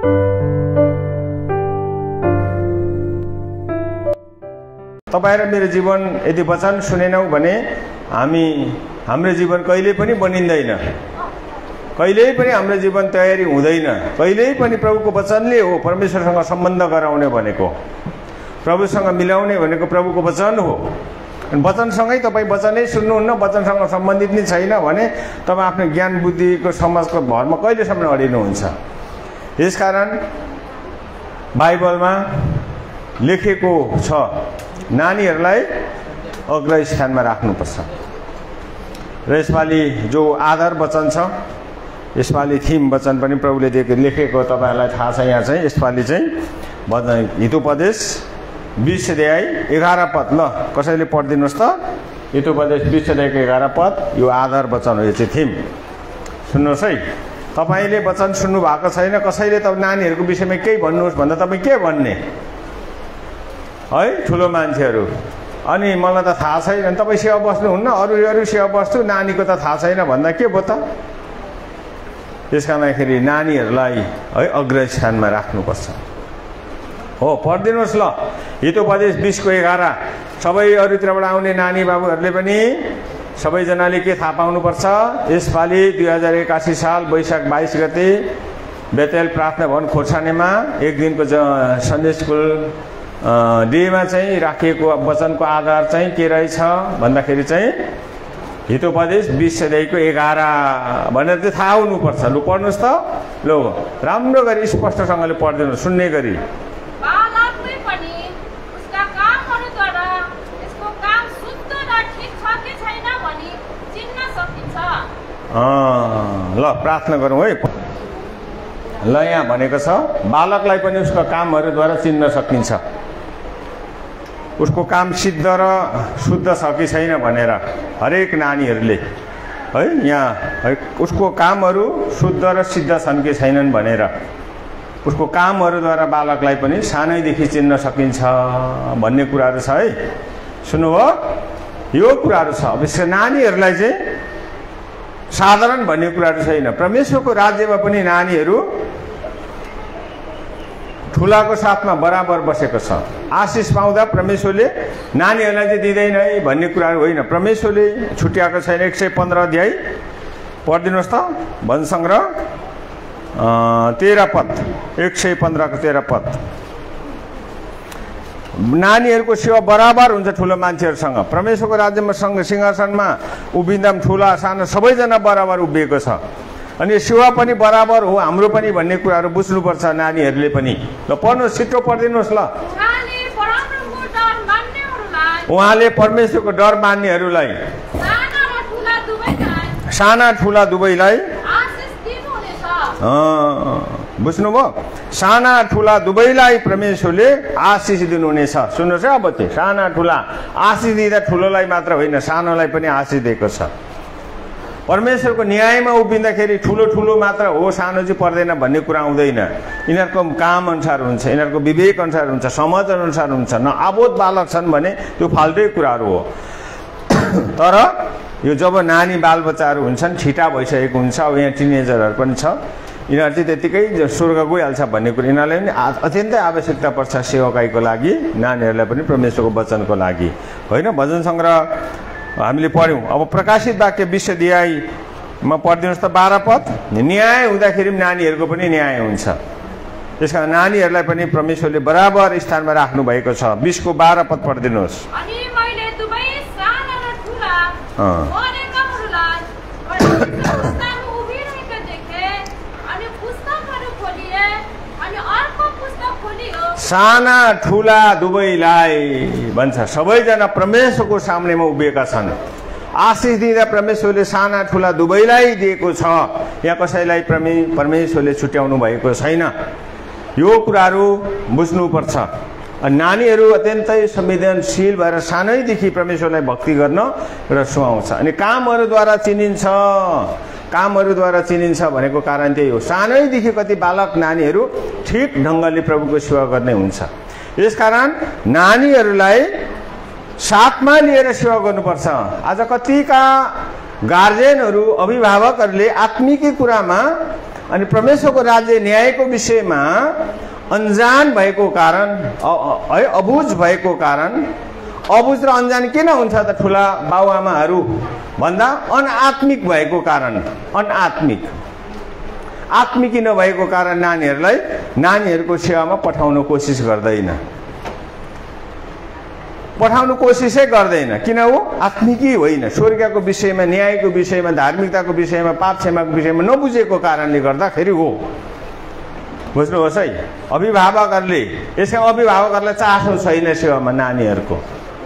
तपाईं र मेरो जीवन यदि वचन सुनेनौ भने हाम्रो जीवन कहिल्यै पनि बनिँदैन, कहिल्यै पनि हाम्रो जीवन तयारी हुँदैन। कहिल्यै पनि प्रभुको वचनले हो परमेश्वरसँग सम्बन्ध गराउने भनेको, प्रभुसँग मिलाउने भनेको प्रभुको वचन हो। वचनसँगै तपाईँ वचनै सुन्नुहुन्न, वचनसँग सम्बन्धित नै छैन भने तपाईँ आफ्नो ज्ञान बुद्धिको समाजको भरमा कहिलेसम्म अडिनुहुन्छ। यसकारण बाइबलमा लेखेको छ नानीहरूलाई अग्र स्थानमा राख्नुपर्छ। र यसपालि जो आधार वचन छ, यसपालि थीम वचन पनि प्रभुले लेखेको तपाईहरुलाई थाहा छ। यहाँ चाहिँ यसपालि चाहिँ हितोपदेश 20 अध्याय 11 पद। ल कसैले पढिदिनुहोस् त। हितोपदेश 20 अध्यायको 11 पद। यो आधार वचन हो, यो चाहिँ थीम। सुन्नुहोस् है, तपाईले वचन सुन्नु भएको छैन, कसैले त नानीहरूको विषयमा केही भन्नुहोस् भन्दा तपाईँ के भन्ने है ठुलो मान्छेहरू? अनि मलाई त थाहा छैन, तपाईँ सेवा बस्नुहुन्न, अरू सेवा बस्छु, नानीको त थाहा छैन भन्दा के भयो त? त्यसकारणखेरि नानीहरूलाई है अग्रस्थानमा राख्नुपर्छ। हो, पढिदिनुहोस् ल। हितोपदेश 20 को 11। सबै अरूतिरबाट आउने नानी बाबुहरूले पनि सबैजनाले के थाहा पाउनुपर्छ? यसपालि 2081 साल वैशाख 22 गते बेतेल प्रार्थना भवन खोर्सानीमा एक दिनको सन्डे स्कुल डेमा चाहिँ राखिएको वचनको आधार चाहिँ के रहेछ भन्दाखेरि चाहिँ हितोपदेश 20 अध्यायको 11 भनेर चाहिँ थाहा हुनुपर्छ। लु पढ्नुहोस् त। लु राम्रो गरी स्पष्टसँगले पढिदिनु, सुन्ने गरी। ल प्रार्थना गरौँ है। ल यहाँ भनेको छ बालकलाई पनि उसको कामहरूद्वारा चिन्न सकिन्छ, उसको काम सिद्ध र शुद्ध छ कि छैन भनेर हरेक नानीहरूले है यहाँ है उसको कामहरू शुद्ध र सिद्ध छन् कि छैनन् भनेर उसको कामहरूद्वारा बालकलाई पनि सानैदेखि चिन्न सकिन्छ भन्ने कुराहरू छ है। सुन्नुभयो? यो कुराहरू छ। अब यसको नानीहरूलाई चाहिँ साधारण भन्ने कुराहरू छैन। परमेश्वरको राज्यमा पनि नानीहरू ठुलाको साथमा बराबर बसेको छ। आशिष पाउँदा परमेश्वरले नानीहरूलाई चाहिँ दिँदैन है भन्ने कुराहरू होइन। परमेश्वरले छुट्याएको छैन। 115 अध्याय पढिदिनुहोस् त। वनसंग्रह 13 पद। 115 को 13 पद। नानीहरूको सेवा बराबर हुन्छ ठुलो मान्छेहरूसँग। परमेश्वरको राज्यमा सिंहासनमा उभिँदा ठुला सानो सबैजना बराबर उभिएको छ। अनि सेवा पनि बराबर हो, हाम्रो पनि भन्ने कुराहरू बुझ्नुपर्छ नानीहरूले पनि। ल पढ्नुहोस्, छिटो पढिदिनुहोस् ल। उहाँले परमेश्वरको डर मान्नेहरूलाई साना ठुला दुवैलाई बुझ्नुभयो? साना ठुला दुवैलाई परमेश्वरले आशिष दिनुहुनेछ। सुन्नुहोस् है, अब चाहिँ साना ठुला आशिष दिँदा ठुलोलाई मात्र होइन, सानोलाई पनि आशिष दिएको छ। परमेश्वरको न्यायमा उभिँदाखेरि ठुलो ठुलो मात्र हो, सानो चाहिँ पर्दैन भन्ने कुरा आउँदैन। यिनीहरूको काम अनुसार हुन्छ, यिनीहरूको विवेक अनुसार हुन्छ, समझ अनुसार हुन्छ। न आबोध बालक छन् भने त्यो फाल्टै कुराहरू हो। तर यो जब नानी बालबच्चाहरू हुन्छन्, छिटा भइसकेको हुन्छ, अब यहाँ टिनेजरहरू पनि छ, यिनीहरू चाहिँ त्यतिकै स्वर्ग गइहाल्छ भन्ने कुरा यिनीहरूलाई पनि अत्यन्तै आवश्यकता पर्छ सेवकाईको लागि, नानीहरूलाई पनि परमेश्वरको वचनको लागि होइन। भजन सङ्ग्रह हामीले पढ्यौँ। अब प्रकाशित वाक्य 20 अध्यायमा पढिदिनुहोस् त 12 पद। न्याय हुँदाखेरि नानीहरूको पनि न्याय हुन्छ। त्यसकारण नानीहरूलाई पनि परमेश्वरले बराबर स्थानमा राख्नु भएको छ। 20 को 12 पद पढिदिनुहोस्। साना ठुला दुवैलाई भन्छ, सबैजना परमेश्वरको सामनेमा उभिएका छन्। आशिष दिँदा परमेश्वरले साना ठुला दुवैलाई दिएको छ। यहाँ कसैलाई परमेश्वरले छुट्याउनु भएको छैन। यो कुराहरू बुझ्नुपर्छ। नानीहरू अत्यन्तै संवेदनशील भएर सानैदेखि परमेश्वरलाई भक्ति गर्न र सुहाउँछ। अनि कामहरूद्वारा चिनिन्छ। कामहरूद्वारा चिनिन्छ भनेको कारण त्यही हो। सानैदेखि कति बालक नानीहरू ठिक ढङ्गले प्रभुको सेवा गर्ने हुन्छ। यसकारण नानीहरूलाई साथमा लिएर सेवा गर्नुपर्छ। आज कतिका गार्जेनहरू, अभिभावकहरूले आत्मिकी कुरामा अनि परमेश्वरको राज्य न्यायको विषयमा अनजान भएको कारण है अबुझ भएको कारण अबुझ र अनजान किन हुन्छ त ठुला बाबुआमाहरू भन्दा अनआत्मिक भएको कारण आत्मिकी नभएको कारण नानीहरूलाई नानीहरूको सेवामा पठाउन कोसिस गर्दैन किन हो आत्मिकी होइन स्वर्गको विषयमा न्यायको विषयमा धार्मिकताको विषयमा पाप क्षमाको विषयमा नबुझेको कारणले गर्दाखेरि हो बुझ्नुहोस् है अभिभावकहरूले यसका अभिभावकहरूलाई चासो छैन सेवामा नानीहरूको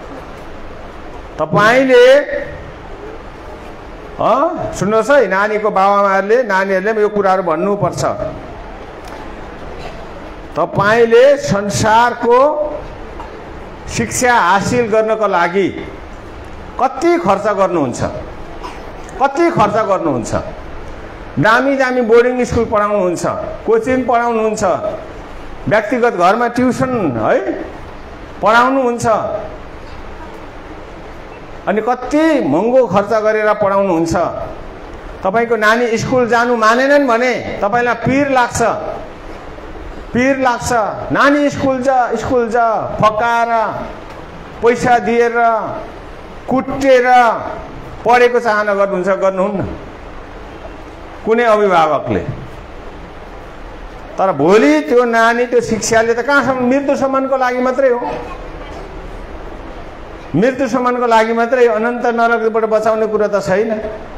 तपाईले सुन्नुहोस् है नानीको बाबुआमाहरूले नानीहरूले यो कुराहरू भन्नुपर्छ तपाईले संसारको शिक्षा हासिल गर्नको लागि कति खर्च गर्नुहुन्छ दामी दामी बोर्डिङ स्कुल पढाउनुहुन्छ कोचिङ पढाउनुहुन्छ व्यक्तिगत घरमा ट्युसन है पढाउनुहुन्छ अनि कति महँगो खर्च गरेर पढाउनुहुन्छ तपाईको नानी स्कुल जानु मानेनन् भने तपाईलाई पीर लाग्छ नानी स्कुल जा फकाएर पैसा दिएर कुटेर पढेको चाहना गर्नुहुन्न कुनै अभिभावकले तर भोलि त्यो नानी त्यो शिक्षाले त कहाँसम्म मृत्युसम्मको लागि मात्रै हो मृत्युसम्मको लागि मात्रै अनन्त नरकबाट बचाउने कुरा त छैन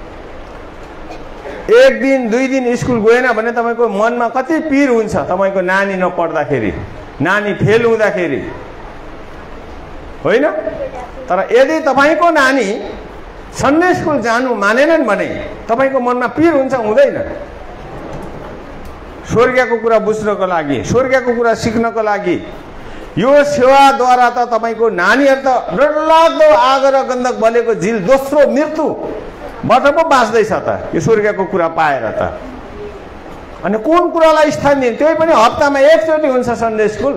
एक दिन दुई दिन स्कुल गएन भने तपाईको मनमा कति पीर हुन्छ तपाईको नानी नपढ्दाखेरि नानी फेल हुँदाखेरि होइन तर यदि तपाईको नानी सन्डे स्कुल जानु मानेनन् भने तपाईको मनमा पीर हुन्छ हुँदैन स्वर्गको कुरा बुझ्नको लागि स्वर्गको कुरा सिक्नको लागि यो सेवाद्वारा त तपाईको नानीहरु त डरलाग्दो आगो र गन्धक बलेको झिल दोस्रो मृत्युबाट पो बाँच्दैछ त यो स्वर्गको कुरा पाएर त अनि कुन कुरालाई स्थान दिन्छ त्यही पनि हप्तामा एकचोटी हुन्छ सन्डे स्कुल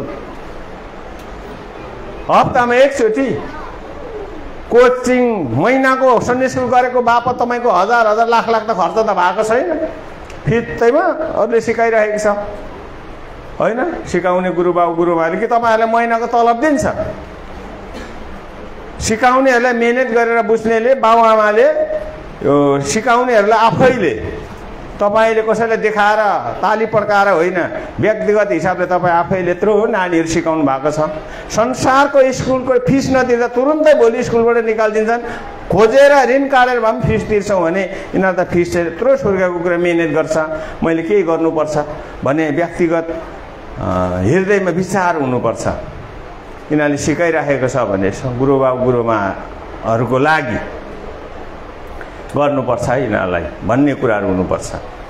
हप्तामा एकचोटी कोचिङ महिनाको सन्डे स्कुल गरेको बापत तपाईको हजार हजार लाख लाख त खर्च त भएको छैन फित्तैमा अरूले सिकाइरहेको छ हैन सिकाउने गुरुबाउ गुरुमाले कि तपाईहरुलाई महिनाको तलब दिन्छ सिकाउनेहरुलाई मेहनत गरेर बुझ्नेले बाबुआमाले यो सिकाउनेहरुलाई आफैले तपाईले कसैले देखाएर ताली पड्काएर होइन व्यक्तिगत हिसाबले तपाई आफैले यत्रो नानीहरु सिकाउनु भएको छ संसारको स्कुलको फिस नदिँदा तुरुन्तै भोलि स्कुलबाट निकालिदिन्छन् खोजेर ऋण काटेर भए पनि फिस तिर्छौं भने यिनीहरु त फिस यत्रो स्वर्गको कुरा मेहनत गर्छ मैले के गर्नुपर्छ भने व्यक्तिगत हृदयमा विचार हुनुपर्छ यिनीहरुले सिकाइराखेको छ भने गुरुबाउ गुरुमाहरुको लागि गर्नुपर्छ यिनीहरुलाई भन्ने कुराहरु हुनुपर्छ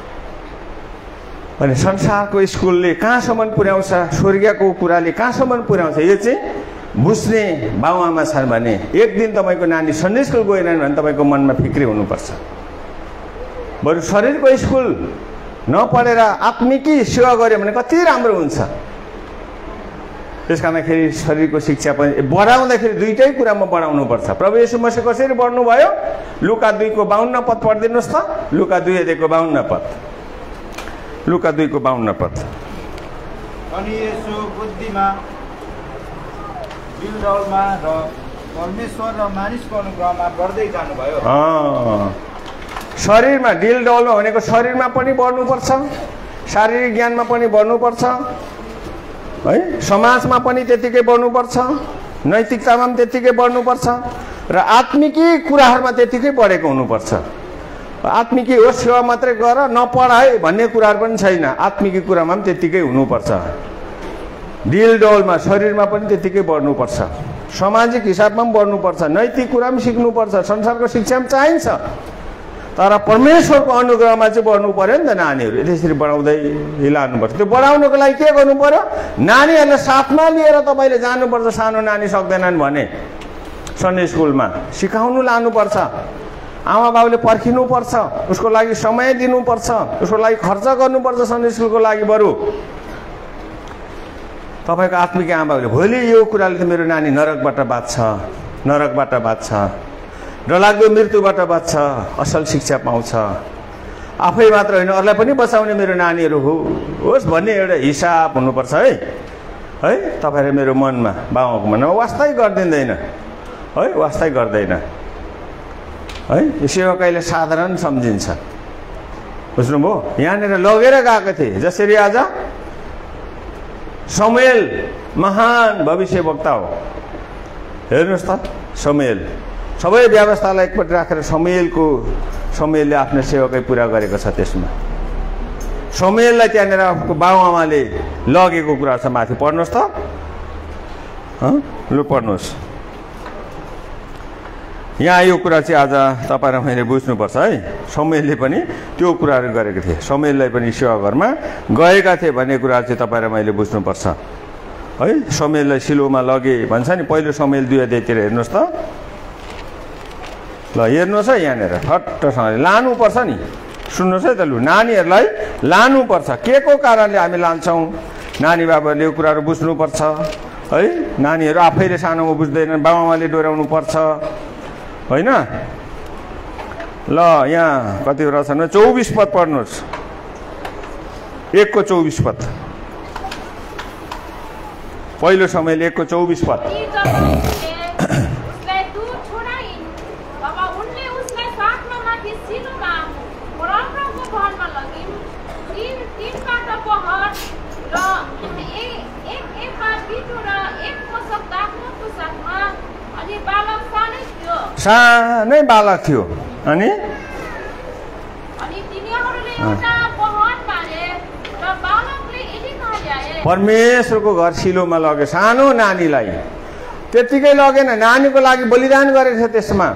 अनि संसारको स्कुलले कहाँसम्म पुर्याउँछ स्वर्गको कुराले कहाँसम्म पुर्याउँछ यो चाहिँ बुझ्ने बाबुआमा छन् भने एक दिन तपाईको नानी सन्डे स्कुल गएन भने तपाईको मनमा फिक्री हुनुपर्छ बरु शरीरको स्कुल नपढेर आत्मिकी सेवा गर्यो भने कति राम्रो हुन्छ त्यसकारणखेरि शरीरको शिक्षा पनि बढाउँदाखेरि दुईटै कुरामा बढाउनु पर्छ प्रभु येशू मसीह कसरी बढ्नु भयो लुका 2 को 52 पद पढिदिनुस् त लुका 2 अध्यायको 52 पद लुका 2 को 52 पद अनि येशू बुद्धिमा दिलदौलमा र परमेश्वर र मानिसको अनुग्रहमा बढ्दै जानुभयो शरीरमा दिलदौलमा भनेको शरीरमा पनि बढ्नुपर्छ शारीरिक ज्ञानमा पनि बढ्नुपर्छ है समाजमा पनि त्यतिकै बढ्नुपर्छ नैतिकतामा पनि त्यतिकै बढ्नुपर्छ र आत्मिकी कुराहरुमा त्यतिकै बढेको हुनुपर्छ आत्मिकी हो सेवा मात्रै गर नपढाए भन्ने कुराहरु पनि छैन आत्मिकी कुरामा पनि त्यतिकै हुनुपर्छ दिलदौलमा शरीरमा पनि त्यतिकै बढ्नुपर्छ सामाजिक हिसाबमा पनि बढ्नुपर्छ नैतिक कुरा पनि सिक्नुपर्छ संसारको शिक्षा पनि चाहिन्छ तर परमेश्वरको अनुग्रहमा चाहिँ बढ्नु पर्यो नि त नानीहरु त्यसरी बढाउँदै हिलाउनुपर्छ त्यो बढाउनको लागि के गर्नु पर्यो नानीहरुलाई साथमा लिएर तपाईले जानुपर्छ सानो नानी सक्दैनन् भने सन्डे स्कुलमा सिकाउनु लानुपर्छ आमा बाबुले पर्खिनु पर्छ उसको लागि समय दिनुपर्छ उसको लागि खर्च गर्नुपर्छ सन्डे स्कुलको लागि बरु तपाईको आत्मिक आमा बाबुले भोलि यो कुराले त मेरो नानी नरकबाट बाँच्छ डरलाग्दो मृत्युबाट बाँच्छ असल शिक्षा पाउँछ आफै मात्र होइन अरूलाई पनि बचाउने मेरो नानीहरू होस् भन्ने एउटा हिसाब हुनुपर्छ है तपाईहरु मेरो मनमा बाबुको मनमा वास्तै गर्दिदैन है वास्तै गर्दैन है यो सेवकाईले साधारण सम्झिन्छ बुझ्नुभयो यहाँनिर लगेर गएको थिए जसरी आज शमूएल महान भविष्यवक्ता हो हेर्नुस् त शमूएल सबै व्यवस्थालाई एकपट्टि राखेर शमूएलले आफ्नो सेवाकै पूरा गरेको छ त्यसमा शमूएललाई त्यहाँनिर बाबुआमाले लगेको कुरा छ माथि पढ्नुस् त लु पढ्नुस् यहाँ यो कुरा चाहिँ आज तपाईँ र मैले बुझ्नुपर्छ है शमूएलले पनि त्यो कुराहरू गरेको थिए शमूएललाई पनि सेवा घरमा गएका थिए भन्ने कुरा चाहिँ तपाईँ र मैले बुझ्नुपर्छ है शमूएललाई सिलोमा लगे भन्छ नि पहिलो शमूएल 2 अध्यायतिर हेर्नुहोस् त ल हेर्नुहोस् है यहाँनिर ठट्टसँगले लानुपर्छ नि सुन्नुहोस् है त लु नानीहरूलाई लानुपर्छ के को कारणले हामी लान्छौँ नानी बाबाले यो कुराहरू बुझ्नुपर्छ है नानीहरू आफैले सानोमा बुझ्दैनन् बाबुआमाले डोर्याउनु पर्छ होइन ल यहाँ कति रहेछ न 24 पद पढ्नुहोस् 1 को 24 पद पहिलो शमूएल 1 को 24 पद सानै बालक थियो अनि परमेश्वरको घर सिलोमा लगे सानो नानीलाई त्यतिकै लगेन नानीको लागि बलिदान गरेको छ त्यसमा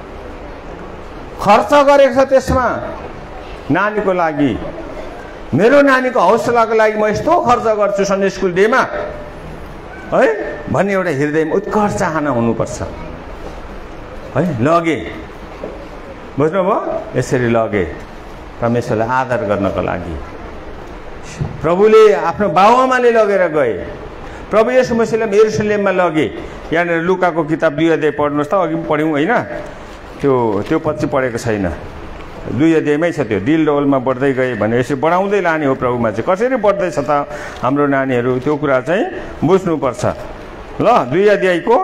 खर्च गरेको छ त्यसमा नानीको लागि मेरो नानीको हौसलाको लागि म यस्तो खर्च गर्छु सन्डे स्कुल डेमा है भन्ने एउटा हृदयमा उत्कर्ष चाहना हुनुपर्छ है लगे बुझ्नुभयो यसरी लगे परमेश्वरलाई आदर गर्नको लागि प्रभुले आफ्नो बाबुआमाले लगेर गए प्रभु येशू मसीहलाई यरुशलेममा लगे यहाँनिर लुकाको किताब 2 अध्याय पढ्नुहोस् त अघि पनि पढ्यौँ होइन त्यो पछि पढेको छैन 2 अध्यायमै छ त्यो डिल डोलमा बढ्दै गए भने यसरी बढाउँदै लाने हो प्रभुमा चाहिँ कसरी बढ्दैछ त हाम्रो नानीहरू त्यो कुरा चाहिँ बुझ्नुपर्छ ल 2 अध्यायको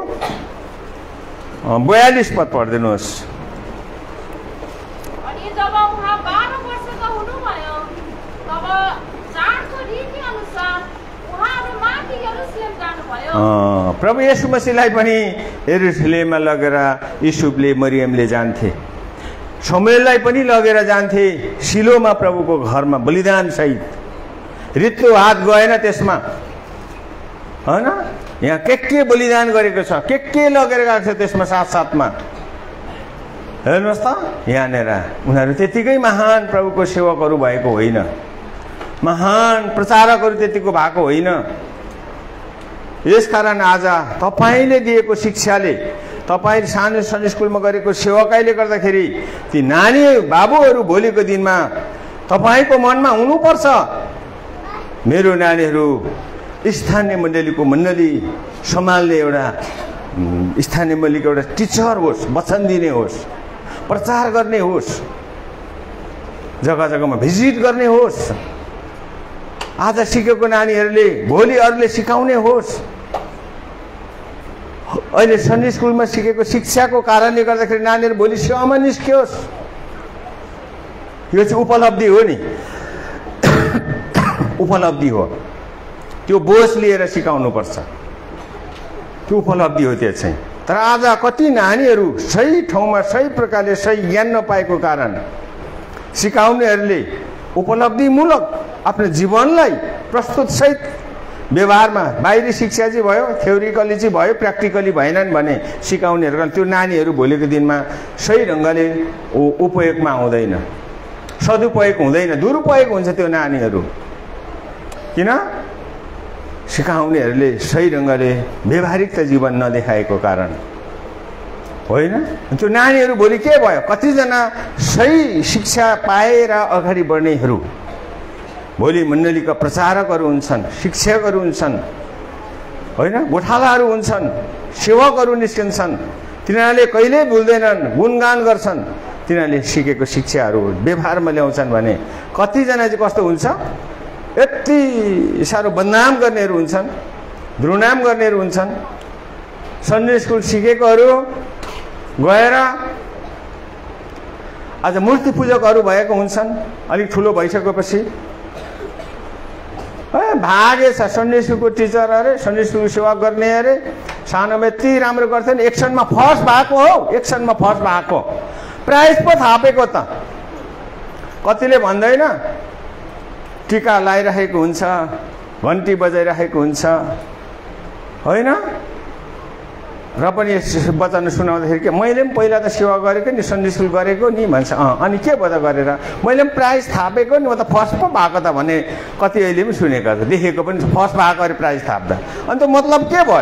42 पद पढ्दिनुहोस् प्रभु येशू मसीहलाई पनि यरुशलेममा लगेर युसुफले मरियमले जान्थे शमूएललाई पनि लगेर जान्थे सिलोमा प्रभुको घरमा बलिदान सहित रित्तो हात गएन त्यसमा हैन यहाँ के बलिदान गरेको छ के लगेर गएको छ त्यसमा साथसाथमा हेर्नुहोस् त यहाँनिर उनीहरू त्यतिकै महान प्रभुको सेवकहरू भएको होइन महान प्रचारकहरू त्यतिको भएको होइन यसकारण आज तपाईले दिएको शिक्षाले तपाईले सानो सन्डे स्कुलमा गरेको सेवाकाईले गर्दाखेरि ती नानी बाबुहरू भोलिको दिनमा तपाईको मनमा हुनुपर्छ मेरो नानीहरू स्थानीय मण्डली सम्हाल्ने एउटा स्थानीय मण्डलीको एउटा टिचर होस् वचन दिने होस् प्रचार गर्ने होस् जग्गा जग्गामा भिजिट गर्ने होस् आज सिकेको नानीहरूले भोलि अरूले सिकाउने होस् अहिले सन्डे स्कुलमा सिकेको शिक्षाको कारणले गर्दाखेरि नानीहरू भोलि सेवामा निस्कियोस् यो चाहिँ उपलब्धि हो नि उपलब्धि हो त्यो बोझ लिएर सिकाउनु पर्छ त्यो उपलब्धि हो त्यो चाहिँ तर आज कति नानीहरू सही ठाउँमा सही प्रकारले सही ज्ञान नपाएको कारण सिकाउनेहरूले उपलब्धिमूलक आफ्नो जीवनलाई प्रस्तुत सहित व्यवहारमा बाहिरी शिक्षा चाहिँ भयो थ्योरिकली चाहिँ भयो प्र्याक्टिकली भएनन् भने सिकाउनेहरू त्यो नानीहरू भोलिको दिनमा सही ढङ्गले उपयोगमा आउँदैन सदुपयोग हुँदैन दुरुपयोग हुन्छ त्यो नानीहरू किन सिकाउनेहरूले सही ढङ्गले व्यवहारिकता जीवन नदेखाएको कारण होइन त्यो नानीहरू भोलि के भयो कतिजना सही शिक्षा पाएर अगाडि बढ्नेहरू भोलि मण्डलीका प्रचारकहरू हुन्छन् शिक्षकहरू हुन्छन् होइन गोठालाहरू हुन्छन् सेवकहरू निस्किन्छन् तिनीहरूले कहिल्यै भुल्दैनन् गुणगान गर्छन् तिनीहरूले सिकेको शिक्षाहरू व्यवहारमा ल्याउँछन् भने कतिजना चाहिँ कस्तो हुन्छ, यति साह्रो बदनाम गर्नेहरू हुन्छन्, दुर्नाम गर्नेहरू हुन्छन्। सन्डे स्कुल सिकेकोहरू गएर आज मूर्ति पूजकहरू भएको हुन्छन्। अलिक ठुलो भइसकेपछि भागेछ सन्डे स्कुलको टिचर अरे, सन्डे स्कुलको सेवा गर्ने अरे, सानोमा यति राम्रो गर्थेन, एक्सनमा फर्स्ट भएको हो, एक्सनमा फर्स्ट भएको, प्राइज पो थापेको त। कतिले भन्दैन टिका लगाइरहेको हुन्छ, घन्टी बजाइरहेको हुन्छ होइन, र पनि यस वचन सुनाउँदाखेरि के मैले पनि पहिला त सेवा गरेको नि, सन्डे स्कुल गरेको नि भन्छ। अनि के भयो त गरेर, मैले पनि प्राइज थापेको नि, म त फर्स्ट पो भएको त भने कति अहिले पनि सुनेको छ, देखेको पनि फर्स्ट भएको अरे प्राइज थाप्दा। अनि त मतलब के भयो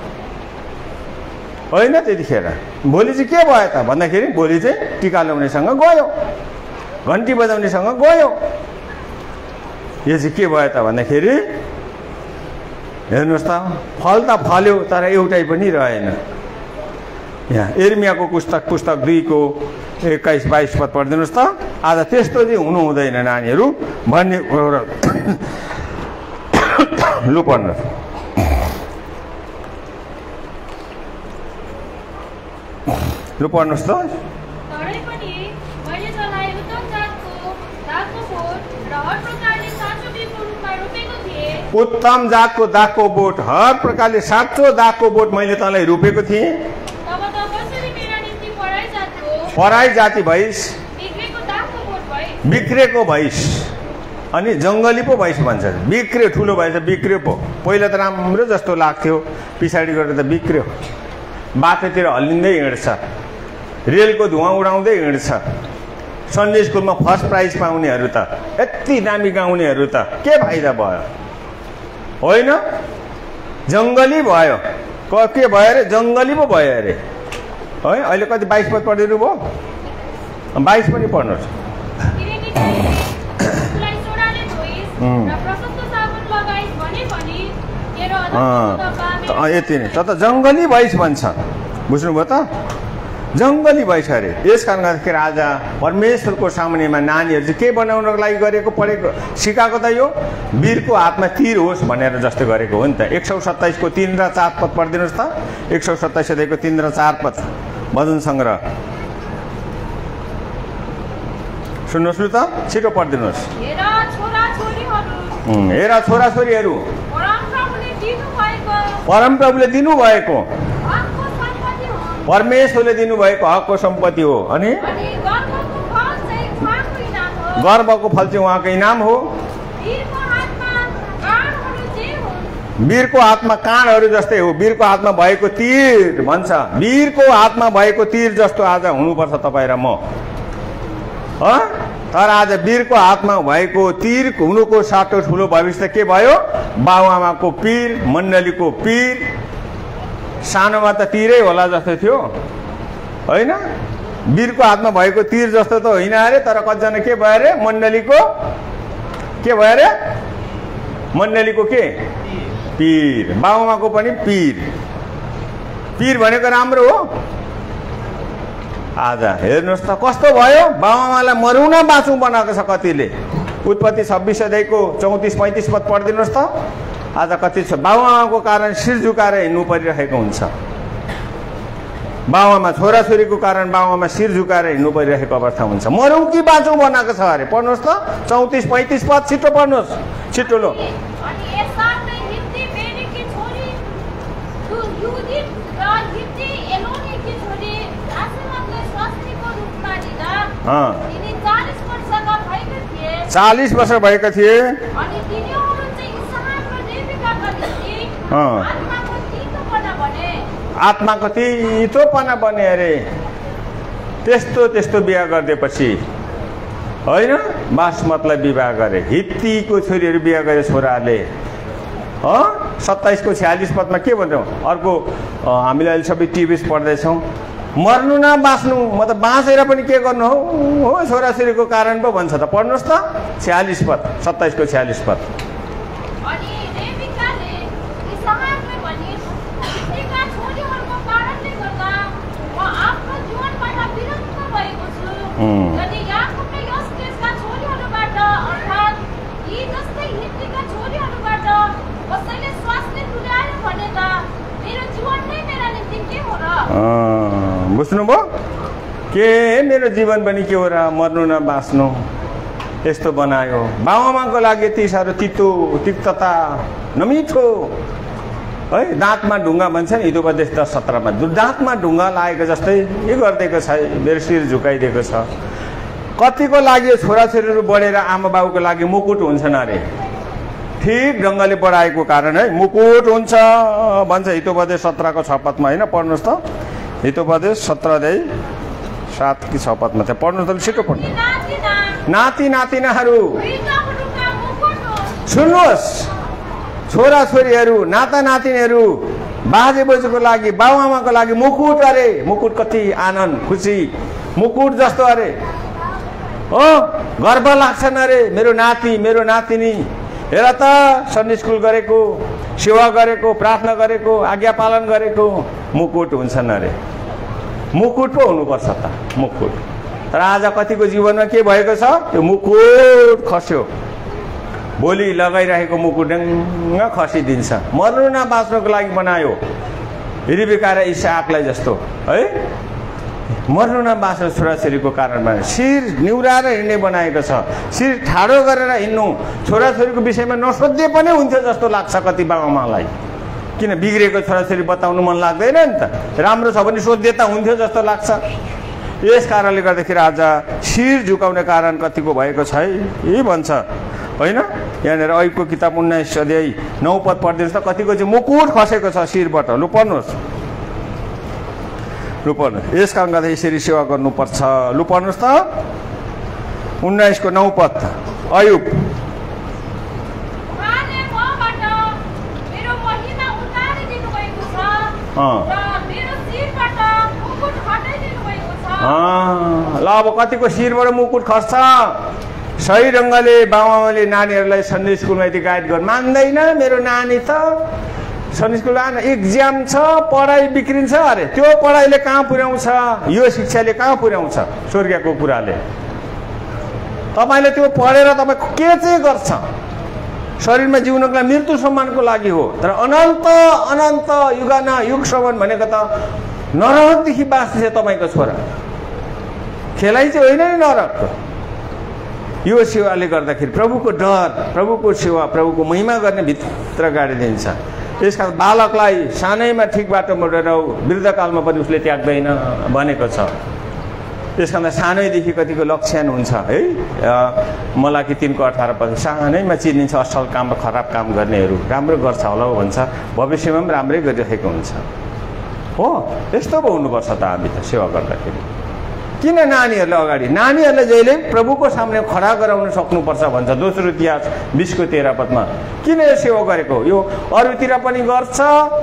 होइन त्यतिखेर। भोलि चाहिँ के भयो त भन्दाखेरि भोलि चाहिँ टिका लगाउनेसँग गयो, घन्टी बजाउनेसँग गयो। यो चाहिँ के भयो त भन्दाखेरि हेर्नुहोस् त, फल त फल्यो तर एउटै पनि रहेन। यहाँ एर्मियाको पुस्तक 2 को 21-22 पद पढिदिनुहोस् त। आज त्यस्तो चाहिँ हुनु हुँदैन नानीहरू भन्ने लु पढ्नुहोस्। लु पढ्नुहोस् त। उत्तम जातको दागको बोट, हर प्रकारले साँचो दागको बोट मैले तँलाई रोपेको थिएँ। पराई जाति भइस, बिग्रेको भइस, अनि जङ्गली पो भइस भन्छ। बिग्रे ठुलो भएछ, बिग्रियो पो। पहिला त राम्रो जस्तो लाग्थ्यो, पछाडि गएर त बिग्रियो। बाटोतिर हल्लिँदै हिँड्छ, रेलको धुवा उडाउँदै हिँड्छ। सन्डे स्कुलमा फर्स्ट प्राइज पाउनेहरू त, यति दामी गाउनेहरू त के फाइदा भयो होइन, जङ्गली भयो। के भयो अरे, जङ्गली पो भयो अरे है। अहिले कति 22 पद पढिदिनु भयो, 22 पनि पढ्नुहोस्। यति नै त जङ्गली भइस भन्छ, बुझ्नुभयो त, जङ्गली भइस अरे। यस कारण गर्दाखेरि आज परमेश्वरको सामुन्नेमा नानीहरू चाहिँ के बनाउनको लागि गरेको पढेको सिकाएको त यो वीरको हातमा तीर होस् भनेर जस्तो गरेको हो नि त। 127 को 3 र 4 पद पढिदिनुहोस् त। 127 अध्यायको 3 र 4 पद भजन सङ्ग्रह सुन्नुहोस् न त, छिटो पढिदिनुहोस्। हेर छोराछोरीहरू परमप्रभुले दिनुभएको, परमेश्वरले दिनुभएको हकको सम्पत्ति हो। अनि गर्वको फल चाहिँ उहाँको इनाम हो। वीरको हातमा काँडहरू जस्तै हो, वीरको हातमा भएको तीर भन्छ। वीरको हातमा भएको तीर जस्तो आज हुनुपर्छ तपाईँ र म। तर आज वीरको हातमा भएको तीर हुनुको साटो ठुलो भविष्य के भयो, बाबुआमाको पीर, मण्डलीको पीर। सानोमा त तीरै होला जस्तो थियो होइन, वीरको हातमा भएको तीर जस्तो त होइन अरे। तर कतिजना के भयो अरे, मण्डलीको के भयो अरे, मण्डलीको के पीर, बाबुआमाको पनि पीर। पीर भनेको राम्रो हो। आज हेर्नुहोस् त कस्तो भयो, बाबुआमालाई मरौँ न बाँचौँ बनाएको छ कतिले। उत्पत्ति 26 अध्यायको 34-35 पद पढिदिनुहोस् त। आज कति छ बाबुआमाको कारण शिर झुकाएर हिँड्नु परिरहेको हुन्छ। बाबुआमा छोराछोरीको कारण बाबुआमा शिर झुकाएर हिँड्नु परिरहेको अवस्था हुन्छ। मरौँ कि बाँचौँ बनाएको छ अरे। पढ्नुहोस् त 34-35 पद, छिटो पढ्नुहोस्, छिटो लो। हाँ 40 वर्ष भएका थिए। आत्माको तीतोपना बने अरे। त्यस्तो त्यस्तो बिहा गरिदिएपछि होइन, बासमतलाई विवाह गरे, हित्तीको छोरीहरू बिहा गरे छोराले। 27 को 46 पदमा के भन्छौँ, अर्को हामीले अहिले सबै टिभी पढ्दैछौँ, मर्नु न बाँच्नु, म त बाँचेर पनि के गर्नु हो छोराछोरीको कारण पो भन्छ त। पढ्नुहोस् त 46 पद, 27 को 46 पद। अनि याकुबले योसेफका छोरीहरूबाट अर्थात् यी जस्तै हिब्रीका छोरीहरूबाट कसैले स्वास्नी तुल्यायो भने त मेरो जीवन नै मेरा निम्ति के हो र? बुझ्नुभयो? के मेरो जीवन पनि के हो र? मर्नु न बाँच्नु यस्तो बनायो। बाबुआमाको लागि यति साह्रो तितो तिक्तता नमिठो है। दाँतमा ढुङ्गा भन्छ नि हितोपदेश 10:17 दाँतमा ढुङ्गा लागेको जस्तै के गरिदिएको छ, मेरो शिर झुकाइदिएको छ। कतिको लागि छोराछोरीहरू बढेर आमा बाबुको लागि मुकुट हुन्छन् अरे, ठिक ढङ्गले बढाएको कारण है मुकुट हुन्छ भन्छ हितोपदेश 17:6 होइन? पढ्नुहोस् त, हितोपदेश 17:7 कि 6 चाहिँ पढ्नुहोस् त, छिटो पढ्नु। नाति नातिनाहरू सुन्नुहोस्, छोराछोरीहरू नाता नातिनीहरू बाजे बोजूको लागि बाबुआमाको लागि मुकुट अरे। मुकुट कति आनन्द खुसी, मुकुट जस्तो अरे हो, गर्व लाग्छन् अरे। मेरो नाति मेरो नातिनी हेर त, सन्डे स्कुल गरेको, सेवा गरेको, प्रार्थना गरेको, आज्ञा पालन गरेको, मुकुट हुन्छन् अरे। मुकुट पो हुनुपर्छ त, मुकुट। तर आज कतिको जीवनमा के भएको छ, त्यो मुकुट खस्यो। भोलि लगाइरहेको मुकुट ढङ्ग खसिदिन्छ। मर्नु न बाँच्नुको लागि बनायो रिबेका र इसाकलाई जस्तो है। मर्नु न बाँच्नु छोराछोरीको कारण बनायो। शिर निहुराएर हिँड्ने बनाएको छ, शिर ठाडो गरेर हिँड्नु। छोराछोरीको विषयमा नसोध्दै पनि हुन्थ्यो जस्तो लाग्छ कति बाबुआमालाई। किन बिग्रेको छोराछोरी बताउनु मन लाग्दैन नि त, राम्रो छ भने सोध्दै त हुन्थ्यो जस्तो लाग्छ। यस कारणले गर्दाखेरि आज शिर झुकाउने कारण कतिको भएको छ है भन्छ होइन? यहाँनिर ऐबको किताब 19:9 पढिदिनुहोस् त, कतिको चाहिँ मुकुट खसेको छ शिरबाट। लु पढ्नुहोस्, लु पढ्नुहोस्। यस कारण गर्दा यसरी सेवा गर्नुपर्छ। लु पढ्नुहोस् त, 19:9 ऐब। ल अब कतिको शिरबाट मुकुट खस्छ। सही ढङ्गले बाबुआमाले नानीहरूलाई सन्डे स्कुलमा यति गाइड गर्नु मान्दैन। मेरो नानी त सन्डे स्कुल आएन, इक्जाम छ, पढाइ बिग्रिन्छ अरे। त्यो पढाइले कहाँ पुर्याउँछ? यो शिक्षाले कहाँ पुर्याउँछ? स्वर्गको कुराले। तपाईँले त्यो पढेर तपाईँ के चाहिँ गर्छ? शरीरमा जिउनको लागि मृत्युसम्मको लागि हो, तर अनन्त अनन्त युगान युगसम्म भनेको त नरकदेखि बाँच्छ तपाईँको छोरा। खेलाइ चाहिँ होइन नि नरक। यो सेवाले गर्दाखेरि प्रभुको डर, प्रभुको सेवा, प्रभुको महिमा गर्ने भित्र गाडिदिन्छ। त्यसकारण बालकलाई सानैमा ठिक बाटोमा डराउ, वृद्धकालमा पनि उसले त्याग्दैन भनेको छ। त्यसकारण सानैदेखि कतिको लक्षण हुन्छ है। मलाकी 3:18 सानैमा चिनिन्छ असल काम र खराब काम गर्नेहरू। राम्रो गर्छ होला भन्छ, भविष्यमा पनि राम्रै गरिरहेको हुन्छ हो। यस्तो पो हुनुपर्छ त हामी त सेवा गर्दाखेरि। किन नानीहरूलाई अगाडि, नानीहरूलाई जहिले प्रभुको सामने खडा गराउन सक्नुपर्छ भन्छ दोस्रो इतिहास 20:13 किन यो सेवा गरेको? यो अरूतिर पनि गर्छ,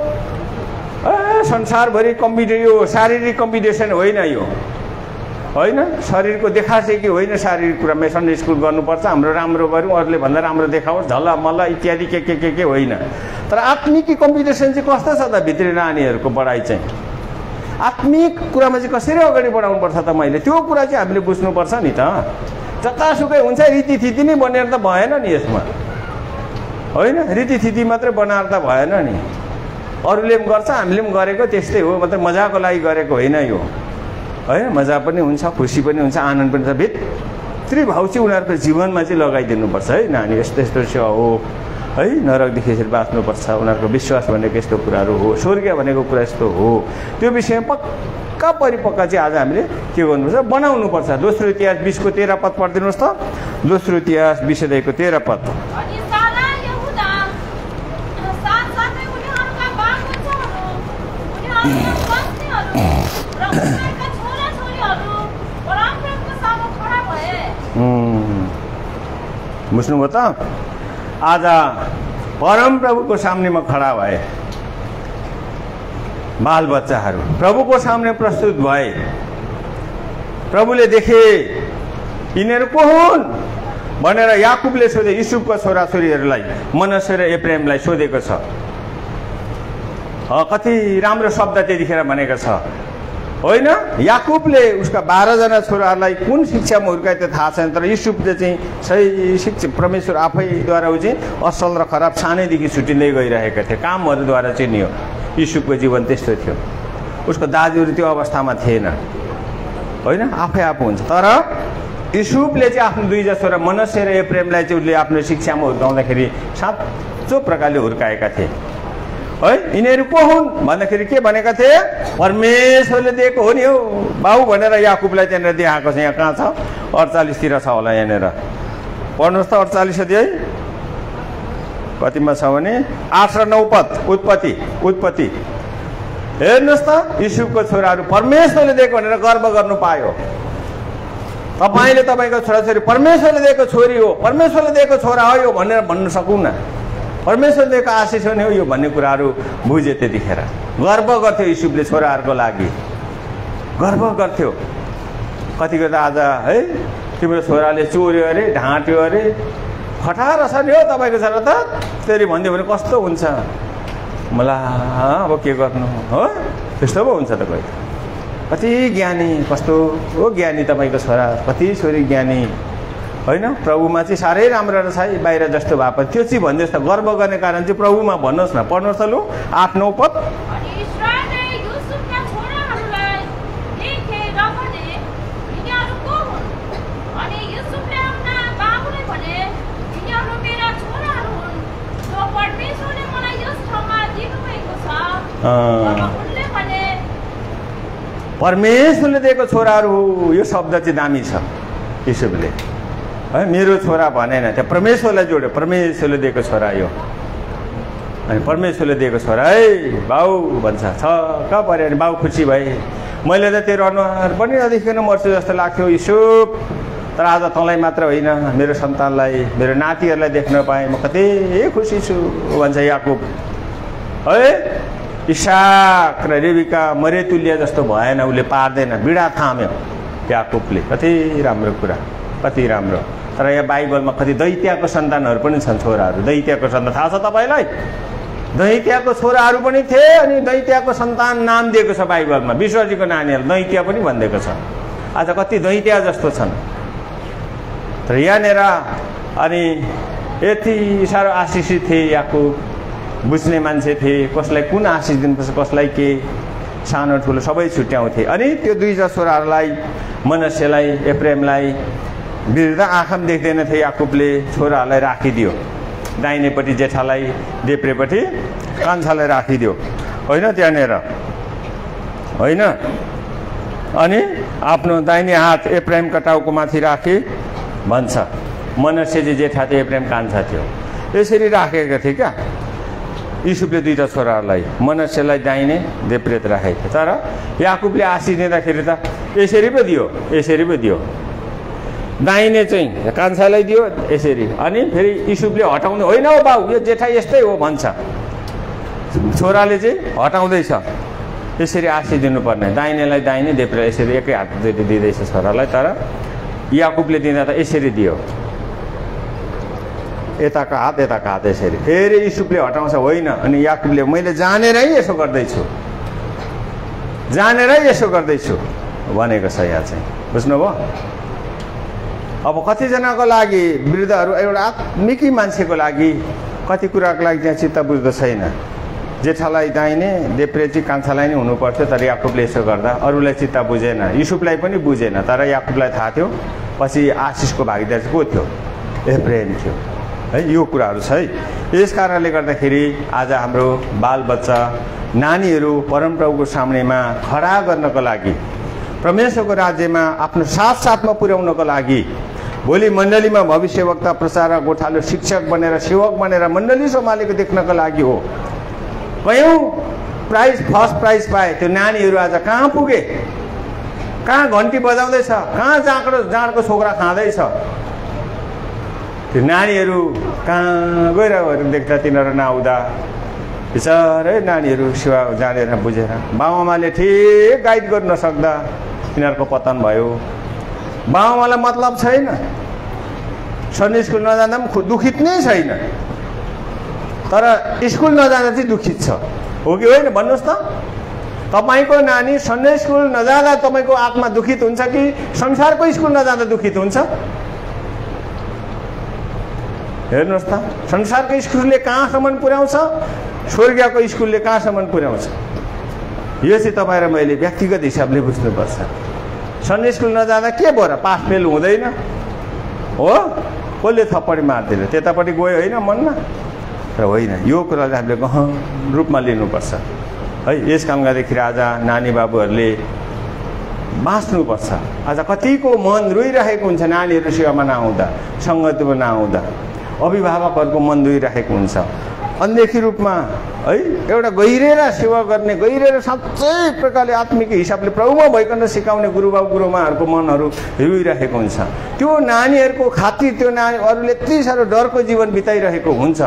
संसारभरि यो शारीरिक कम्पिटिसन होइन, यो होइन शरीरको देखासेकी होइन। शारीरिक कुरामा सन्डे स्कुल गर्नुपर्छ, हाम्रो राम्रो गऱ्यौँ, अरूले भन्दा राम्रो देखाओस्, झल्ला मल्ला इत्यादि के होइन। तर आत्मिक कम्पिटिसन चाहिँ कस्तो छ त? भित्री नानीहरूको बढाइ चाहिँ आत्मिक कुरामा चाहिँ कसरी अगाडि बढाउनुपर्छ त मैले त्यो कुरा चाहिँ हामीले बुझ्नुपर्छ नि त। जतासुकै हुन्छ रीतिथिति नै बनेर त भएन नि यसमा, होइन? रीतिथिति मात्रै बनाएर त भएन नि। अरूले पनि गर्छ, हामीले पनि गरेको त्यस्तै हो, मात्रै मजाको लागि गरेको होइन यो, होइन? मजा पनि हुन्छ, खुसी पनि हुन्छ, आनन्द पनि छ। भित्री भाव चाहिँ उनीहरूको जीवनमा चाहिँ लगाइदिनुपर्छ है। नानी यस्तो यस्तो सेवा हो है, नरकदेखि यसरी बाँच्नुपर्छ, उनीहरूको विश्वास भनेको यस्तो कुराहरू हो, स्वर्ग भनेको कुरा यस्तो हो। त्यो विषयमा पक्का परिपक्का चाहिँ आज हामीले के गर्नुपर्छ? बनाउनुपर्छ। दोस्रो इतिहास 20:13 पढिदिनुहोस् त। दोस्रो इतिहास 20:13 बुझ्नुभयो त? आज परम प्रभुको सामनेमा खडा भए बाल बच्चाहरू, प्रभुको सामने प्रस्तुत भए। प्रभुले देखे यिनीहरू को हुन् भनेर याकुबले सोधे। युसुफको छोराछोरीहरूलाई, मनश्शे र एफ्रेमलाई सोधेको छ। कति राम्रो शब्द त्यतिखेर भनेको छ होइन याकुबले उसका 12 जना छोराहरूलाई कुन शिक्षामा हुर्काए त्यो थाहा छैन, तर युसुफले चाहिँ सही शिक्षा परमेश्वर आफैद्वारा ऊ चाहिँ असल र खराब सानैदेखि छुट्टिँदै गइरहेका थिए, कामहरूद्वारा चिनियो। युसुफको जीवन त्यस्तो थियो। उसको दाजुहरू त्यो अवस्थामा थिएन, होइन, आफै आफू हुन्छ। तर युसुफले चाहिँ आफ्नो 2 छोरा मनश्शे र एफ्रेमलाई चाहिँ उसले आफ्नो शिक्षामा हुर्काउँदाखेरि साँचो प्रकारले हुर्काएका थिए है। यिनीहरू को हुन् भन्दाखेरि के भनेका थिए, परमेश्वरले दिएको हो नि हो बाउ भनेर याकुबलाई त्यहाँनिर देखाएको छ। यहाँ कहाँ छ, 48 तिर छ होला यहाँनिर, पढ्नुहोस् त 48 अध्याय कतिमा छ भने 8 र 9 पद उत्पत्ति। हेर्नुहोस् त, युसुफको छोराहरू परमेश्वरले दिएको भनेर गर्व गर्नु पायो। तपाईँले तपाईँको छोराछोरी परमेश्वरले दिएको छोरी हो, परमेश्वरले दिएको छोरा हो यो भनेर भन्न सकौँ न, परमेश्वरले दिएको आशिष हो नि हो यो भन्ने कुराहरू बुझे। त्यतिखेर गर्व गर्थ्यो युसुफले छोराहरूको लागि, गर्व गर्थ्यो। कतिको त आज है तिम्रो छोराले चोर्यो अरे, ढाँट्यो अरे, खटाएर छ नि हो तपाईँको छोरा त, त्यसरी भनिदियो भने कस्तो हुन्छ, मलाई अब के गर्नु हो, त्यस्तो पो हुन्छ त। कोही कति ज्ञानी, कस्तो हो ज्ञानी तपाईँको छोरा, कति छोरी ज्ञानी, होइन, प्रभुमा चाहिँ साह्रै राम्रो रहेछ है, बाहिर जस्तो भए पनि त्यो चाहिँ भनिदिनुहोस् त। गर्व गर्ने कारण चाहिँ प्रभुमा भन्नुहोस् न। पढ्नुहोस् त लु 8-9 पद। परमेश्वरले दिएको छोराहरू हो, यो शब्द चाहिँ दामी छ युसुफले है। मेरो छोरा भनेन, त्यहाँ परमेश्वरलाई जोड्यो, परमेश्वरले दिएको छोरा यो, अनि परमेश्वरले दिएको छोरा है बाउ भन्छ। छ कहाँ पऱ्यो भने बाउ खुसी भए। मैले त तेरो अनुहार पनि नदेखिकन मर्छु जस्तो लाग्थ्यो युसुफ, तर आज तँलाई मात्र होइन मेरो सन्तानलाई, मेरो नातिहरूलाई देख्न पाएँ, म कति खुसी छु भन्छ याकुब है। इसाक र रेबिका मरेतुल्य जस्तो भएन, उसले पार्दैन, बिडा थाम्यो याकुबले। कति राम्रो कुरा, कति राम्रो। तर यहाँ बाइबलमा कति दैत्याको सन्तानहरू पनि छन्, छोराहरू। दैत्याको सन्तान थाहा छ तपाईँलाई, दैत्याको छोराहरू पनि थिए, अनि दैत्याको सन्तान नाम दिएको छ बाइबलमा। विश्वजीको नानीहरू दैत्य पनि भनिदिएको छ। आज कति दैत्य जस्तो छन्। तर यहाँनिर अनि यति साह्रो आशिषित थिए याकुब, बुझ्ने मान्छे थिए, कसलाई कुन आशिष दिनुपर्छ, कसलाई के, सानो ठुलो सबै छुट्याउँथे। अनि त्यो 2 छोराहरूलाई मनश्शेलाई एफ्रेमलाई बिर्दा आँखा पनि देख्दैन थिए याकुबले छोराहरूलाई राखिदियो, दाहिनेपट्टि जेठालाई, देब्रेपट्टि कान्छालाई राखिदियो, होइन, त्यहाँनिर होइन। अनि आफ्नो दाहिने हात एफ्रेमका टाउको माथि राखे भन्छ। मनश्शे चाहिँ जेठा थियो, एफ्रेम कान्छा थियो, यसरी राखेका थिए क्या युसुफले 2 छोराहरूलाई, मनश्शेलाई दाहिने, देब्रेत राखेको थियो। तर याकुबले आशिष दिँदाखेरि त यसरी पो दियो, यसरी पो दियो, दाहिने चाहिँ कान्छालाई दियो यसरी। अनि फेरि युसुफले हटाउने, होइन हो बाउ यो जेठा यस्तै हो भन्छ, छोराले चाहिँ हटाउँदैछ, यसरी आशिष दिनुपर्ने, दाहिनेलाई दाहिने, देब्रे यसरी एकै हात दिँदैछ छोरालाई। तर याकुबले दिँदा त यसरी दियो, यताको हात यसरी। फेरि युसुफले हटाउँछ, होइन। अनि याकुबले मैले जानेरै यसो गर्दैछु, जानेरै यसो गर्दैछु भनेको छ यहाँ चाहिँ, बुझ्नुभयो। अब कतिजनाको लागि वृद्धहरू एउटा आत्मिकी मान्छेको लागि कति कुराको लागि त्यहाँ चित्त बुझ्दो छैन। जेठालाई दाहिने, देब्रे चाहिँ कान्छालाई नै हुनुपर्थ्यो, तर याकुबले यसो गर्दा अरूलाई चित्त बुझेन, युसुफलाई पनि बुझेन। तर याकुबलाई थाहा थियो पछि आशिषको भागीदार चाहिँ को थियो, एफ्रेम थियो है। यो कुराहरू छ है। यस कारणले गर्दाखेरि आज हाम्रो बालबच्चा नानीहरू परमप्रभुको सामनेमा खडा गर्नको लागि, परमेश्वरको राज्यमा आफ्नो साथमा पुर्याउनको लागि, भोलि मण्डलीमा भविष्यवक्ता, प्रचारक, गोठालो, शिक्षक बनेर, सेवक बनेर मण्डली सम्हालेको देख्नको लागि हो। कयौँ प्राइज, फर्स्ट प्राइज पाए त्यो नानीहरू आज कहाँ पुगे, कहाँ घन्टी बजाउँदैछ, कहाँ जाँडको छोक्रा खाँदैछ, त्यो नानीहरू कहाँ गएर देख्दा तिनीहरू नआउँदा बिचारै नानीहरू सेवा जानेर बुझेर, बाबुआमाले ठिक गाइड गर्न नसक्दा तिनीहरूको पतन भयो। बाबुआमालाई मतलब छैन, सन्डे स्कुल नजाँदा पनि दुखित नै छैन, तर स्कुल नजाँदा चाहिँ दुखित छ, हो कि होइन भन्नुहोस् त। तपाईको नानी सन्डे स्कुल नजाँदा तपाईको आत्मा दुखित हुन्छ कि संसारको स्कुल नजाँदा दुखित हुन्छ? हेर्नुहोस् त, संसारको स्कुलले कहाँसम्म पुर्याउँछ, स्वर्गीयको स्कुलले कहाँसम्म पुर्याउँछ? यो चाहिँ तपाईँ र मैले व्यक्तिगत हिसाबले बुझ्नुपर्छ। सन्डे स्कुल नजाँदा के भयो र? पास फेल हुँदैन हो? कसले थप्पडी मार्दैन? त्यतापट्टि गयो होइन मनमा? र होइन, यो कुरालाई हामीले गहन रूपमा लिनुपर्छ है। यस काम गर्दाखेरि आज नानी बाबुहरूले बाँच्नुपर्छ। आज कतिको मन रोइरहेको हुन्छ नानीहरू सेवामा नआउँदा, सङ्गतिमा नआउँदा, अभिभावकहरूको मन रोइरहेको हुन्छ। अनदेखि रूपमा है एउटा गहिरेर सेवा गर्ने, गहिरेर साँच्चै प्रकारले आत्मिक हिसाबले प्रभुमा भइकन सिकाउने गुरुबाबु गुरुमाहरूको मनहरू रोइरहेको हुन्छ। त्यो नानीहरूको खातिर त्यो नानी अरूले यति साह्रो डरको जीवन बिताइरहेको हुन्छ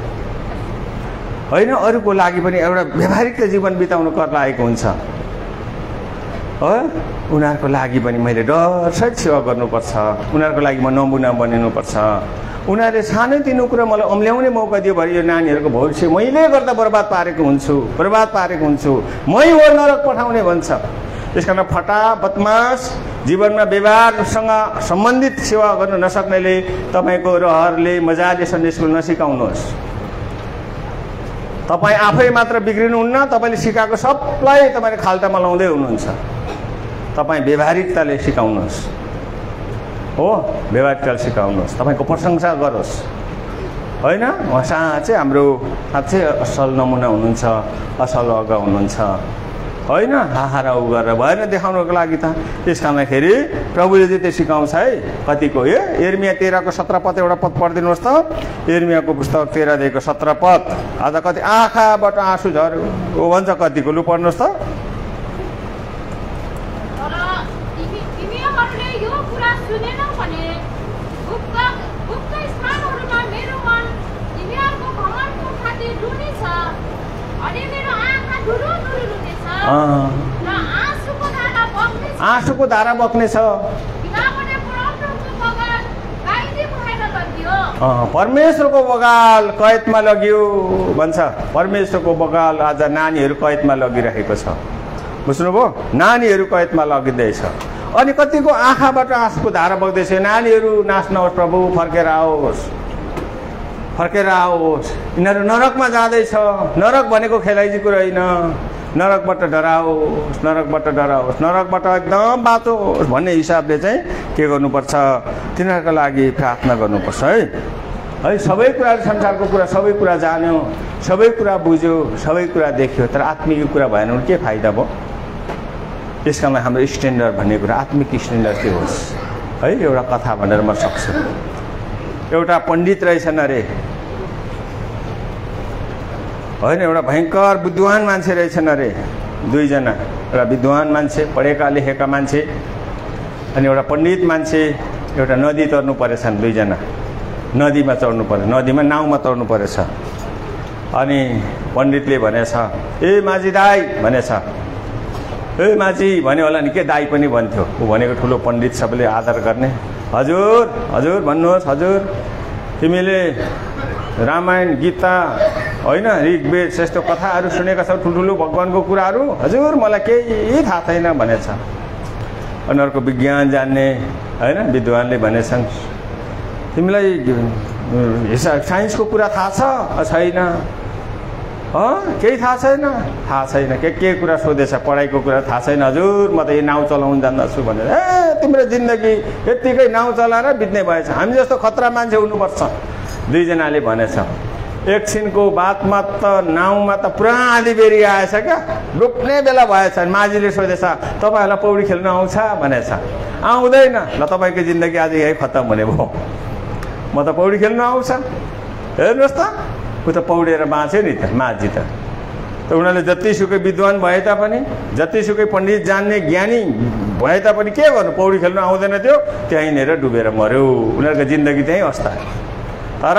होइन, अरूको लागि पनि एउटा व्यवहारिक जीवन बिताउनु कर लागेको हुन्छ हो। उनीहरूको लागि पनि मैले डरसहित सेवा गर्नुपर्छ, उनीहरूको लागि म नमुना बनिनुपर्छ। उनीहरूले सानैतिनो कुरा मलाई अम्ल्याउने मौका दियो भने यो नानीहरूको भविष्य मैले गर्दा बर्बाद पारेको हुन्छु, मै हो नरक पठाउने भन्छ। त्यस कारण फटा बदमास जीवनमा व्यवहारसँग सम्बन्धित सेवा गर्न नसक्नेले तपाईँको रहरले मजाले सन्डे स्कुल नसिकाउनुहोस्। तपाईँ आफै मात्र बिग्रिनुहुन्न, तपाईँले सिकाएको सबलाई तपाईँले खाल्टामा लाउँदै हुनुहुन्छ। तपाईँ व्यवहारिकताले सिकाउनुहोस् हो, व्यवहारिकताले सिकाउनुहोस्, तपाईँको प्रशंसा गरोस् होइन। उहाँ साँच्चै हाम्रो साँच्चै असल नमुना हुनुहुन्छ, असल अगा हुनुहुन्छ होइन। हाहारा उ गरेर भएन देखाउनको लागि त। त्यस कारणखेरि प्रभुले चाहिँ त्यो सिकाउँछ है। कतिको यो यिर्मिया 13 को 17 पद एउटा पद पढिदिनुहोस् त। यिर्मियाको पुस्तक 13 को 17 पद। आज कति आँखाबाट आँसु झर्यो भन्छ कतिको, लु पढ्नुहोस् त। आँसुको धारा बग्नेछ। परमेश्वरको बगाल कैदमा लग्यो भन्छ। परमेश्वरको बगाल आज नानीहरू कैदमा लगिरहेको छ, बुझ्नुभयो? नानीहरू कैदमा लगिँदैछ। अनि कतिको आँखाबाट आँसुको धारा बग्दैछ। नानीहरू नाच्नुहोस्, प्रभु फर्केर आओस्, फर्केर आओस्। यिनीहरू नरकमा जाँदैछ। नरक भनेको खेलाइजी कुरा होइन। नरकबाट डराओस्, नरकबाट डराओस्, नरकबाट एकदम बाँचोस् भन्ने हिसाबले चाहिँ के गर्नुपर्छ? तिनीहरूको लागि प्रार्थना गर्नुपर्छ है। है सबै कुरा, संसारको कुरा सबै कुरा जान्यो, सबै कुरा बुझ्यो, सबै कुरा देख्यो, तर आत्मिक कुरा भएन भने के फाइदा भयो? त्यस कारण हाम्रो स्ट्यान्डर्ड भन्ने कुरा आत्मिक स्ट्यान्डर्ड के होस् है। एउटा कथा भनेर म सक्छु। एउटा पण्डित रहेछन् अरे होइन, एउटा भयङ्कर विद्वान मान्छे रहेछन् अरे, दुईजना। एउटा विद्वान मान्छे, पढेका लेखेका मान्छे, अनि एउटा पण्डित मान्छे। एउटा नदी तर्नु परेछन् दुईजना। नदीमा चढ्नु पर्यो, नदीमा नाउँमा तर्नु परेछ। अनि पण्डितले भनेछ, ए माझी दाई भनेछ। ए माझी भन्यो होला नि, के दाई पनि भन्थ्यो। ऊ भनेको ठुलो पण्डित, सबैले आदर गर्ने। हजुर हजुर भन्नुहोस्, हजुर तिमीले रामायण गीता होइन ऋग्वेद यस्तो कथाहरू सुनेका छौ, ठुल्ठुलो भगवान्को कुराहरू? हजुर मलाई केही थाहा छैन भनेछ। उनीहरूको विज्ञान जान्ने होइन विद्वानले भनेछन्, तिमीलाई साइन्सको कुरा थाहा छ? छैन। केही थाहा छैन? थाहा छैन। के कुरा सोधेछ? पढाइको कुरा थाहा छैन हजुर, म त यो नाउँ चलाउनु जान्दछु भनेर। ए तिम्रो जिन्दगी यत्तिकै नाउँ चलाएर बित्ने भएछ। हामी जस्तो खतरा मान्छे हुनुपर्छ, दुईजनाले भनेछ। एकछिनको बातमा त नाउँमा त पुरा आँधीबेरी आएछ क्या, डुब्ने बेला भएछ। माझीले सोधेछ, तपाईँहरूलाई पौडी खेल्न आउँछ भनेछ। आउँदैन। ल तपाईँको जिन्दगी आज यही खत्तम हुने भयो। म त पौडी खेल्न आउँछ। हेर्नुहोस् त, ऊ त पौडेर बाँच्यो नि त माझी त। उनीहरूले जतिसुकै विद्वान भए तापनि, जतिसुकै पण्डित जान्ने ज्ञानी भए तापनि के गर्नु? पौडी खेल्न आउँदैन थियो, त्यहीँनिर डुबेर मर्यो। उनीहरूको जिन्दगी त्यहीँ अवस्था। तर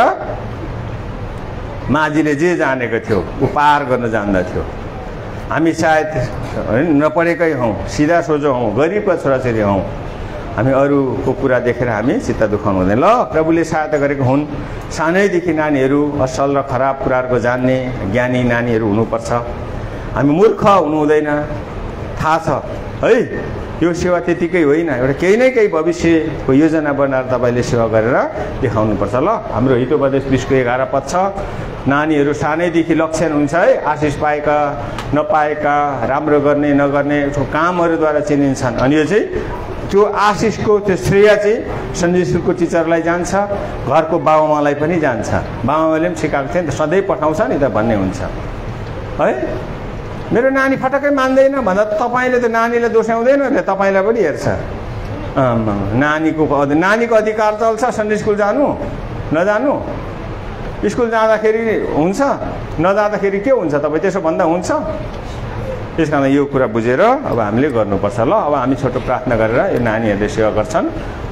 माझीले जे जानेको थियो ऊ पार गर्न जान्दथ्यो। हामी सायद नपढेकै हौँ, सिधा सोझो हौँ, गरिबका छोराछोरी हौँ। हामी अरूको कुरा देखेर हामी चित्त दुखाउनु हुँदैन। ल प्रभुले सहायता गरेको हुन्। सानैदेखि नानीहरू असल र खराब कुराहरूको जान्ने ज्ञानी नानीहरू हुनुपर्छ। हामी मूर्ख हुनु हुँदैन, थाहा छ है। यो सेवा त्यतिकै होइन, एउटा केही न केही भविष्यको योजना बनाएर तपाईँले सेवा गरेर देखाउनुपर्छ। ल, हाम्रो हितोपदेश 20:11 पद छ, नानीहरू सानैदेखि लक्षण हुन्छ है, आशिष पाएका नपाएका, राम्रो गर्ने नगर्ने कामहरूद्वारा चिनिन्छन्। अनि यो चाहिँ त्यो आशिषको त्यो श्रेय चाहिँ सन्डे स्कुलको टिचरलाई जान्छ, घरको बाबुआमालाई पनि जान्छ। बाबुआमाले पनि सिकाएको थियो नि त, सधैँ पठाउँछ नि त भन्ने हुन्छ है। मेरो नानी फटक्कै मान्दैन भन्दा तपाईँले त नानीलाई दोस्याउँदैन नि, तपाईँलाई पनि हेर्छ। नानीको अधिकार चल्छ सन्डे स्कुल जानु नजानु। स्कुल जाँदाखेरि हुन्छ, नजाँदाखेरि के हुन्छ, तपाईँ त्यसो भन्दा हुन्छ। त्यस कारण यो कुरा बुझेर अब हामीले गर्नुपर्छ। ल, अब हामी छोटो प्रार्थना गरेर यो नानीहरूले सेवा गर्छन्।